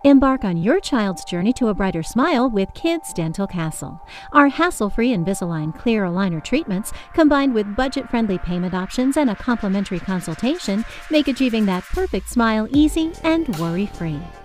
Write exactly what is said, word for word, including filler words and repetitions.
Embark on your child's journey to a brighter smile with Kids Dental Castle. Our hassle-free Invisalign clear aligner treatments, combined with budget-friendly payment options and a complimentary consultation, make achieving that perfect smile easy and worry-free.